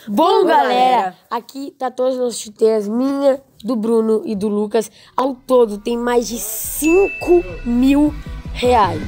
Bom, galera, aqui tá todas as chuteiras, minha, do Bruno e do Lucas. Ao todo tem mais de 5.000 reais.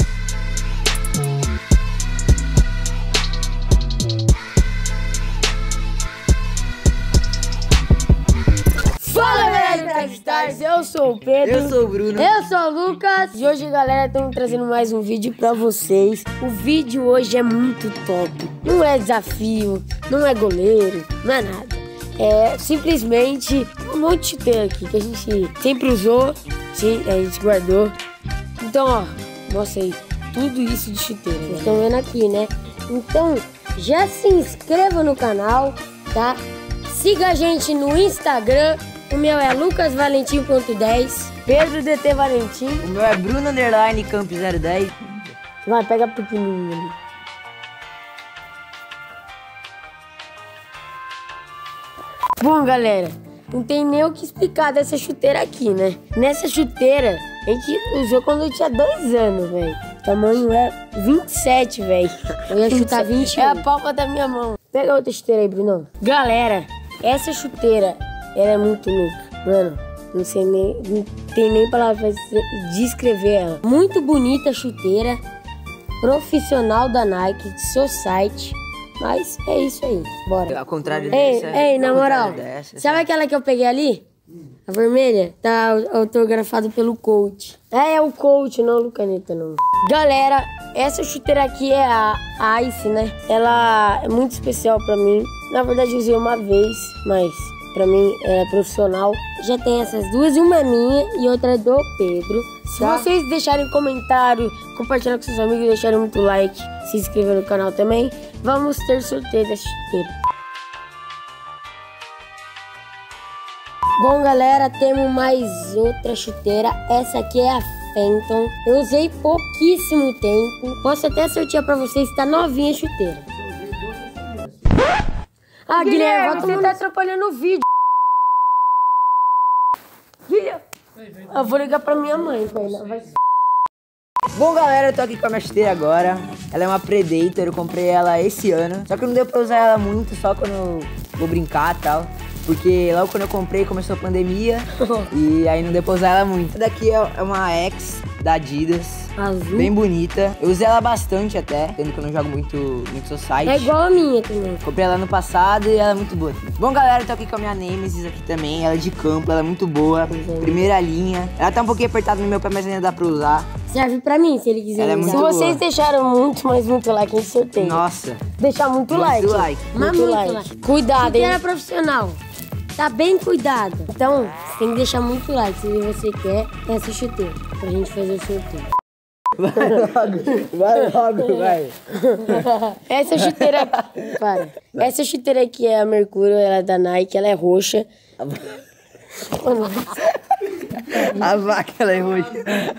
Fala, galera do Techstars, eu sou o Pedro. Eu sou o Bruno. Eu sou o Lucas. E hoje, galera, estamos trazendo mais um vídeo pra vocês. O vídeo hoje é muito top. Não é desafio, não é goleiro, não é nada. É simplesmente um monte de chuteira aqui que a gente sempre usou, sim, a gente guardou. Então, ó, mostra aí tudo isso de chuteira. Vocês estão vendo aqui, né? Então, já se inscreva no canal, tá? Siga a gente no Instagram. O meu é lucasvalentim.10, Pedro DT Valentim. O meu é Bruno Underline Camp 010. Vai, pega pequenininho ali. Bom, galera, não tem nem o que explicar dessa chuteira aqui, né? Nessa chuteira, a gente usou quando eu tinha 2 anos, velho. O tamanho é 27, velho. Eu ia chutar 21. É a palma da minha mão. Pega outra chuteira aí, Bruno. Galera, essa chuteira, ela é muito louca. Mano, não sei nem, não tem nem palavra pra descrever ela. Muito bonita a chuteira. Profissional da Nike, de seu site. Mas é isso aí, bora. Ao contrário Ei, dessa. ei, na moral, sabe aquela que eu peguei ali? A vermelha? Tá autografado pelo coach. É o coach, não o Lucaneta, não. Galera, essa chuteira aqui é a Ice, né? Ela é muito especial pra mim. Na verdade, eu usei uma vez, mas pra mim é profissional. Já tem essas duas, uma é minha e outra é do Pedro. Se vocês deixarem comentário, compartilhar com seus amigos, deixarem muito like, se inscrever no canal também, vamos ter sorteio dessa chuteira. Bom, galera, temos mais outra chuteira. Essa aqui é a Phantom. Eu usei pouquíssimo tempo. Posso até sortear pra vocês, tá novinha a chuteira. Ah, Guilherme, você tá atrapalhando o vídeo. Guilherme, eu vou ligar pra minha mãe, velho. Bom, galera, eu tô aqui com a minha chuteira agora. Ela é uma Predator, eu comprei ela esse ano. Só que não deu pra usar ela muito, só quando eu vou brincar e tal. Porque logo quando eu comprei começou a pandemia e aí não deu pra usar ela muito. Essa daqui é uma X da Adidas. Azul. Bem bonita. Eu usei ela bastante até, sendo que eu não jogo muito society. É igual a minha também. Comprei ela no passado e ela é muito boa. Bom, galera, eu tô aqui com a minha Nemesis aqui também. Ela é de campo, ela é muito boa. Primeira linha. Ela tá um pouquinho apertada no meu pé, mas ainda dá pra usar. Serve pra mim, se ele quiser. Ela é usar. muito Se vocês boa. deixaram muito, mas muito like, a gente sorteia. Nossa. Deixar muito like. Muito like. Cuidado, hein? Chuteira profissional. Tá bem cuidado. Então, você tem que deixar muito like se você quer essa chuteira. Pra gente fazer o sorteio. Vai logo, vai. Essa chuteira aqui, para. Essa chuteira aqui é a Mercúrio, ela é da Nike, ela é roxa. A vaca, ela é roxa.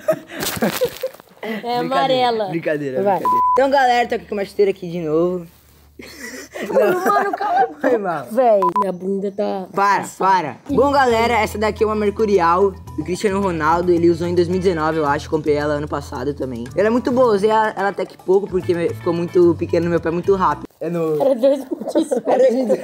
É amarela. Brincadeira. Então, galera, tô aqui com uma chuteira aqui de novo. Mano, calma. Foi mal. Véi, minha bunda tá... Para. Bom, galera, essa daqui é uma Mercurial do Cristiano Ronaldo. Ele usou em 2019, eu acho. Comprei ela ano passado também. Ela é muito boa, usei ela até que pouco, porque ficou muito pequeno no meu pé, muito rápido. É no... Era 2018.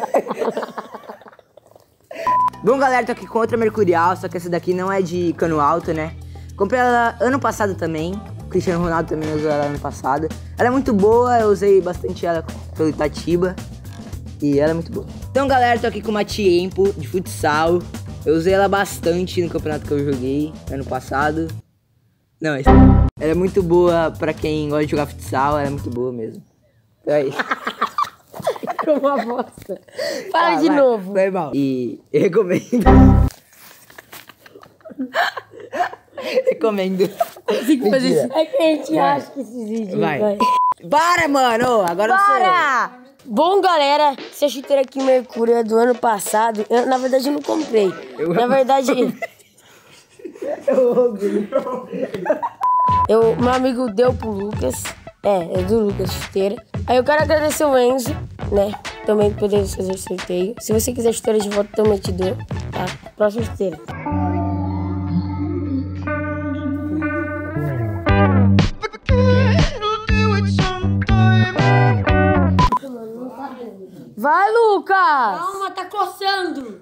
Bom, galera, tô aqui com outra Mercurial, só que essa daqui não é de cano alto, né? Comprei ela ano passado também. O Cristiano Ronaldo também usou ela ano passado. Ela é muito boa, eu usei bastante ela pelo Itatiba. E ela é muito boa. Então, galera, tô aqui com uma Tiempo de futsal. Eu usei ela bastante no campeonato que eu joguei ano passado. Não, ela é muito boa pra quem gosta de jogar futsal, ela é muito boa mesmo. Então é isso. Ficou uma bosta. Fala de novo. Foi mal. E eu recomendo. Recomendo. Tem que fazer isso. É que a gente acha que esses vídeos vai. Para, mano! Agora para! Bom, galera, essa chuteira aqui Mercúrio é do ano passado. Na verdade, eu não comprei. Na verdade... Meu amigo deu pro Lucas. É do Lucas chuteira. Aí eu quero agradecer o Enzo, né? Também por poder fazer sorteio. Se você quiser chuteira de volta, também te dou, tá? Próxima chuteira. Vai! Vai, Lucas! Calma, tá coçando.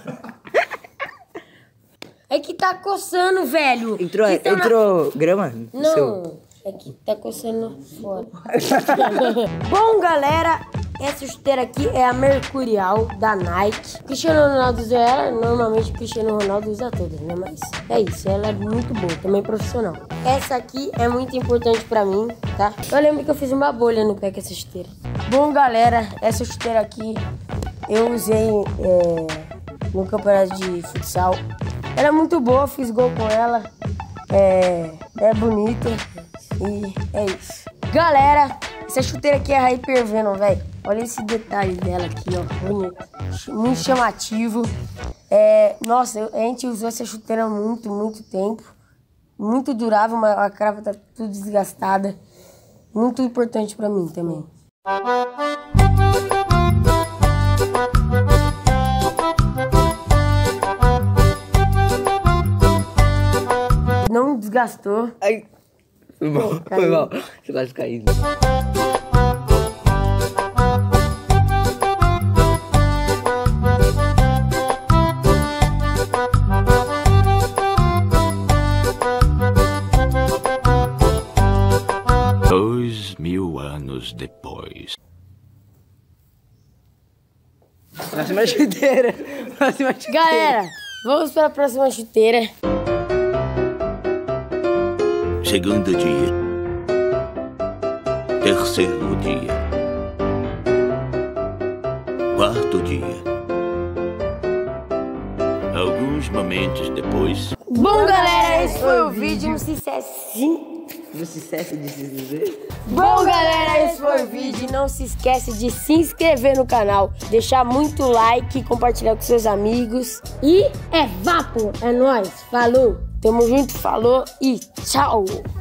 É que tá coçando, velho. Entrou grama? Não, é que tá coçando fora. Bom, galera, essa chuteira aqui é a Mercurial da Nike. Cristiano Ronaldo usa ela, normalmente o Cristiano Ronaldo usa todas, né? Mas é isso, ela é muito boa, também profissional. Essa aqui é muito importante pra mim, tá? Eu lembro que eu fiz uma bolha no pé com essa chuteira. Bom, galera, essa chuteira aqui eu usei no campeonato de futsal. Ela é muito boa, fiz gol com ela. É bonita e é isso. Galera, essa chuteira aqui é a Hyper Venom, velho. Olha esse detalhe dela aqui, ó. Bonito. Muito chamativo. Nossa, a gente usou essa chuteira há muito tempo. Muito durável, mas a crava tá tudo desgastada. Muito importante pra mim também. Não desgastou. Ai, foi mal. Você quase caiu. Dois 1000 anos depois. Próxima chuteira. Próxima chuteira. Galera, vamos para a próxima chuteira. Segundo dia. Terceiro dia. Quarto dia. Alguns momentos depois. Bom, galera, esse foi o vídeo. Não se esquece. Não se esquece de se dizer. Bom, galera, esse foi o vídeo. Não se esquece de se inscrever no canal, deixar muito like, compartilhar com seus amigos. E é vapo, é nóis. Falou, tamo junto, falou e tchau.